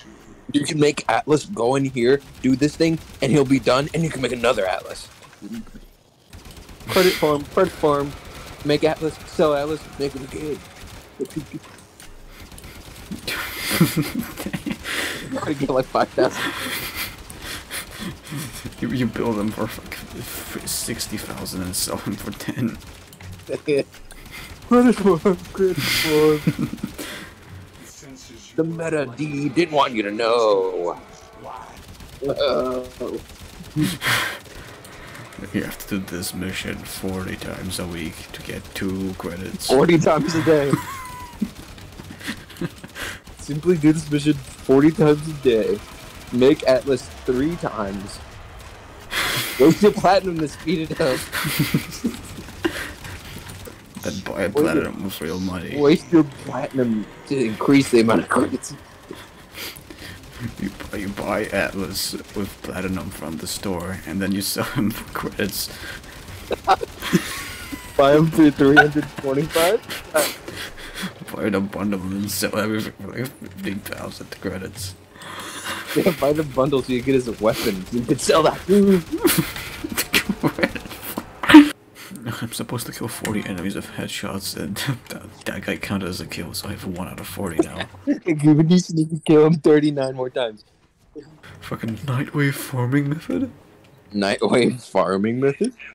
You can make Atlas go in here, do this thing, and he'll be done, and you can make another Atlas. Credit farm, make Atlas, sell Atlas, make it again. I get like 5,000. You build them for 60,000 and sell them for 10. Credit farm. The meta D didn't want you to know. You have to do this mission 40 times a week to get 2 credits. 40 times a day. Simply do this mission 40 times a day. Make Atlas 3 times. Waste your platinum to speed it up. Then buy a platinum with real money. Waste your platinum to increase the amount of credits. You buy Atlas with platinum from the store, and then you sell him for credits. Buy them for 325? Buy the bundle and sell everything for like 15,000 credits. Yeah, buy the bundle so you get his weapons. You can sell that. I'm supposed to kill 40 enemies with headshots, and that guy counted as a kill, so I have 1 out of 40 now. You need to kill him 39 more times. Fucking Nightwave farming method? Nightwave farming method?